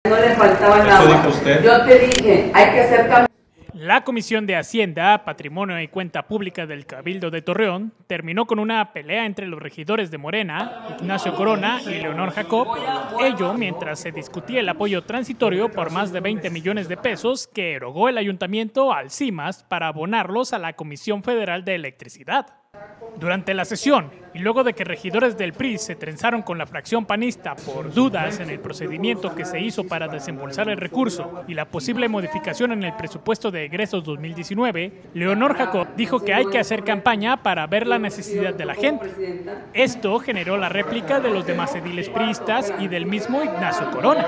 No le faltaba el agua. ¿Eso dijo usted? Yo te dije, hay que hacer cambios. La Comisión de Hacienda, Patrimonio y Cuenta Pública del Cabildo de Torreón terminó con una pelea entre los regidores de Morena, Ignacio Corona y Leonor Jacob, ello mientras se discutía el apoyo transitorio por más de 20 millones de pesos que erogó el ayuntamiento al CIMAS para abonarlos a la Comisión Federal de Electricidad. Durante la sesión, y luego de que regidores del PRI se trenzaron con la fracción panista por dudas en el procedimiento que se hizo para desembolsar el recurso y la posible modificación en el presupuesto de egresos 2019, Leonor Jacob dijo que hay que hacer campaña para ver la necesidad de la gente. Esto generó la réplica de los demás ediles priistas y del mismo Ignacio Corona.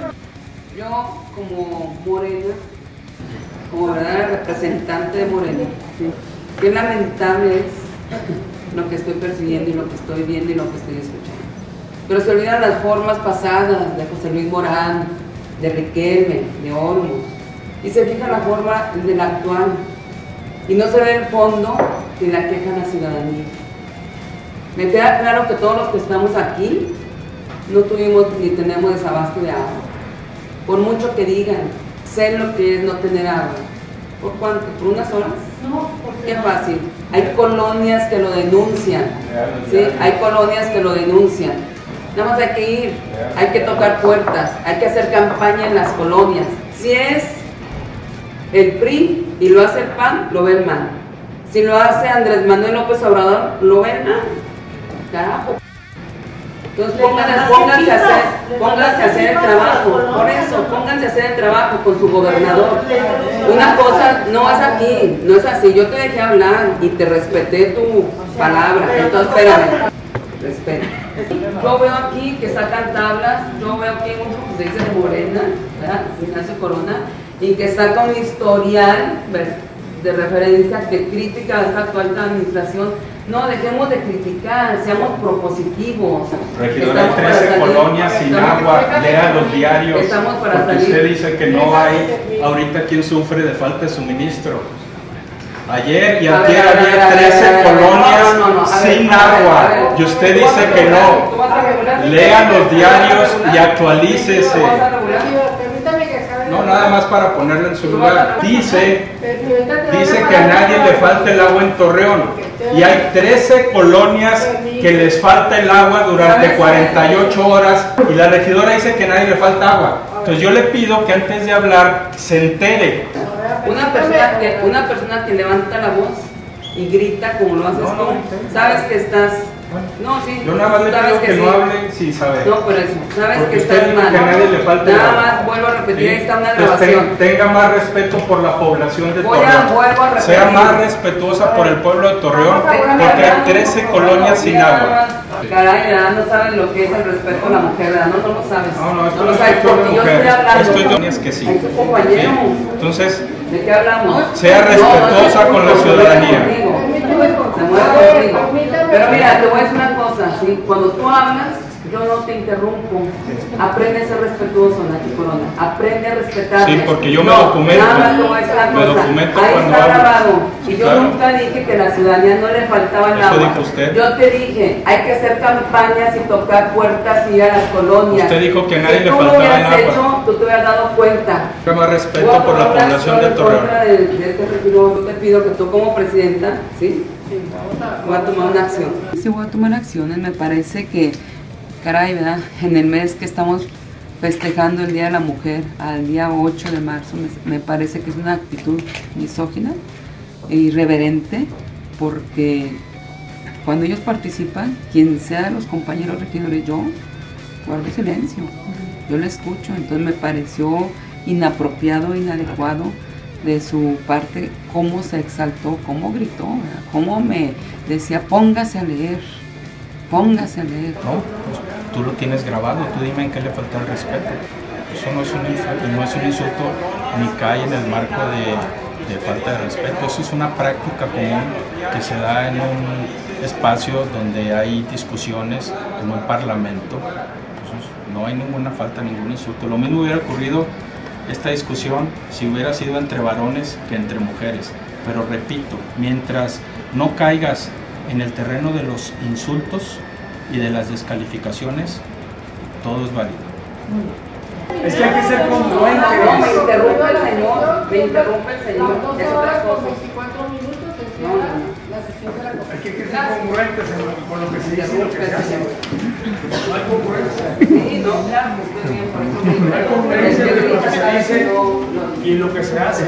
Yo, como Morena, como verdadera representante de Morena, ¿sí? Qué lamentable es lo que estoy percibiendo y lo que estoy viendo y lo que estoy escuchando. Pero se olvidan las formas pasadas de José Luis Morán, de Riquelme, de Olmos, y se fija la forma del actual, y no se ve el fondo que la queja la ciudadanía. Me queda claro que todos los que estamos aquí no tuvimos ni tenemos desabasto de agua. Por mucho que digan, sé lo que es no tener agua. ¿Por cuánto? ¿Por unas horas? No, qué fácil. Hay colonias que lo denuncian, ¿sí? Hay colonias que lo denuncian. Nada más hay que ir, hay que tocar puertas, hay que hacer campaña en las colonias. Si es el PRI y lo hace el PAN, lo ven mal. Si lo hace Andrés Manuel López Obrador, lo ven mal. Carajo. Entonces pónganse a hacer el trabajo, por eso, pónganse a hacer el trabajo con su gobernador. Una cosa, no es aquí, no es así, yo te dejé hablar y te respeté tu palabra, entonces espérame, respeto. Yo veo aquí que sacan tablas, yo veo aquí uno que se dice Morena, ¿verdad? Ignacio Corona, y que saca un historial de referencia, de crítica a esta actual administración. No, dejemos de criticar, seamos propositivos. Regidora, hay 13 colonias sin agua, lea los diarios, porque usted dice que no hay ahorita quien sufre de falta de suministro. Ayer y ayer había 13 colonias sin agua, y usted dice que no. Lea los diarios y actualícese. No, nada más para ponerlo en su lugar. Dice que a nadie le falta el agua en Torreón. Y hay 13 colonias que les falta el agua durante 48 horas. Y la regidora dice que a nadie le falta agua. Entonces yo le pido que antes de hablar se entere. Una persona que levanta la voz y grita como lo haces tú, sabes que estás... No, sí. Yo nada más le pido que no hable sin saber. No, por eso. Sabes porque que estás mal. Que a nadie le falta nada más vuelvo a repetir, ahí está una grabación. Tenga más respeto por la población de Torreón. Vuelvo a repetir. Sea más respetuosa por el pueblo de Torreón, porque hay 13 colonias sin agua. Caray, ¿verdad? No sabes lo que es el respeto a la mujer, ¿verdad? No lo sabes. No, esto no no lo sabes porque yo estoy hablando. Esto es colonias que sí. Compañero. Entonces, ¿de qué hablamos? Sea respetuosa con la ciudadanía. Se mueve contigo. Pero mira, te voy a decir una cosa, ¿sí? Cuando tú hablas, yo no te interrumpo. Aprende a ser respetuoso, Nati Corona. Aprende a respetar. Sí, porque yo me documento. Me documento ahí cuando está hablo. grabado. Y yo Claro. nunca dije que a la ciudadanía no le faltaba el Eso agua. dijo usted. Yo te dije, hay que hacer campañas y tocar puertas y ir a las colonias. Usted dijo que a nadie si le tú faltaba lo el hubieras agua. hecho, tú te hubieras dado cuenta. Tenga más respeto por la población de Torreón. De este regidor, yo te pido que tú como presidenta, ¿sí? Voy a tomar una acción. Sí, voy a tomar acciones. Me parece que, caray, ¿verdad? En el mes que estamos festejando el Día de la Mujer, al día 8 de marzo, me parece que es una actitud misógina e irreverente, porque cuando ellos participan, quien sea de los compañeros regidores, yo guardo silencio, yo le escucho. Entonces me pareció inapropiado, inadecuado de su parte cómo se exaltó, cómo gritó, ¿verdad? Cómo me decía, póngase a leer, póngase a leer. No, pues tú lo tienes grabado, tú dime en qué le falta el respeto. Eso no es un insulto, no es un insulto ni cae en el marco de falta de respeto. Eso es una práctica común que se da en un espacio donde hay discusiones, en un parlamento. Entonces, no hay ninguna falta, ningún insulto. Lo mismo hubiera ocurrido esta discusión si hubiera sido entre varones que entre mujeres. Pero repito, mientras no caigas en el terreno de los insultos y de las descalificaciones, todo es válido. Es que hay que ser congruente. No, me interrumpe el señor, es otra cosa. No. Hay que ser congruentes con lo que se dice y lo que se hace. No hay congruencia. Sí, no, claro, estoy bien, por eso me No hay congruencia entre lo que se dice y lo que se hace.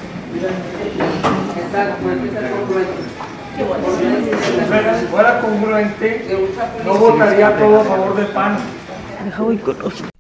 Exacto, hay que ser congruente. Si fuera congruente, no votaría todo a favor del PAN. Deja voy con los